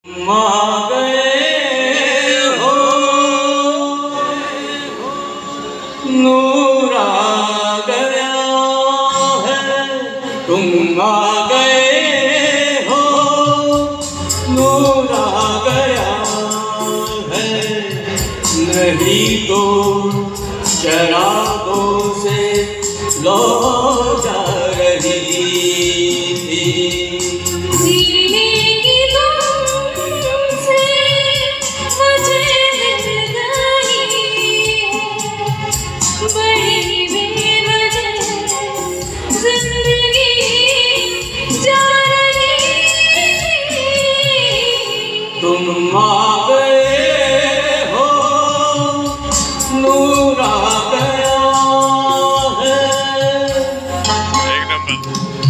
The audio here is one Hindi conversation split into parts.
तुम आ गए हो, नूर आ गया है। तुम आ गए हो, नूर आ गया है। नहीं तो शराबों से लो जा रही थी। तुम आ गए हो, नूर आ गया है। एक नंबर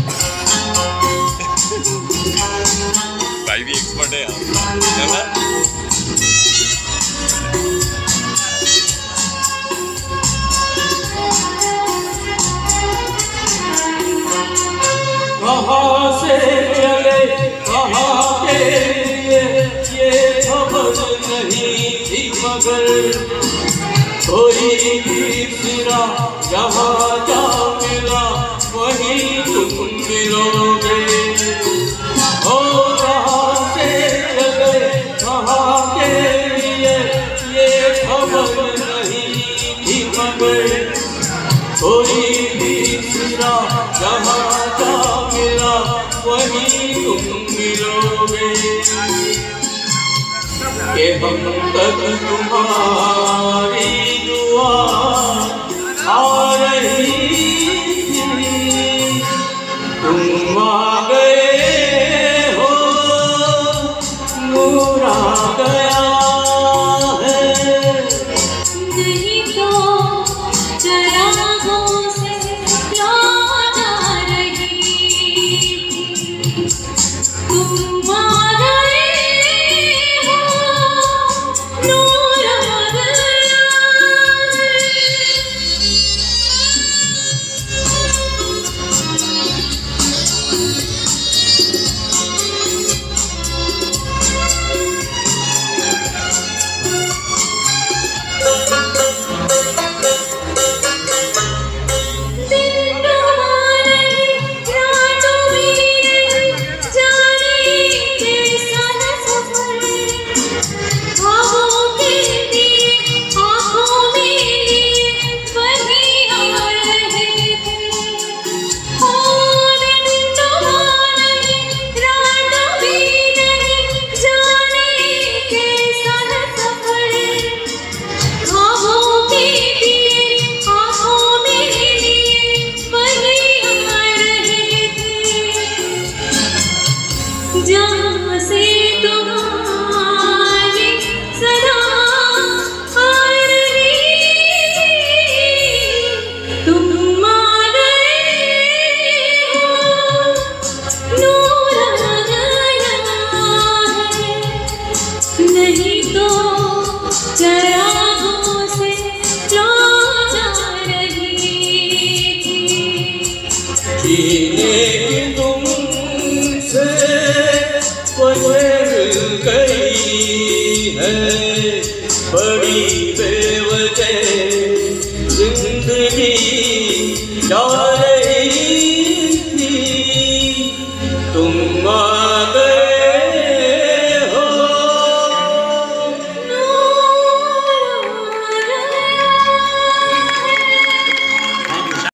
भाई भी एक्सपर्ट है यार। कहाँ से चले कहाँ के लिए ये खबर नहीं थी, मगर कोई तीसरा जहाँ जा मिला वहीं तुम मिलोगे। हो कहाँ से चले कहाँ के लिए ये खबर नहीं थी, मगर कोई तीसरा जहाँ जा मिला वहीं तुम मिलोगे। कि हम तक तुम्हारी दुआ आ रही थी, तुम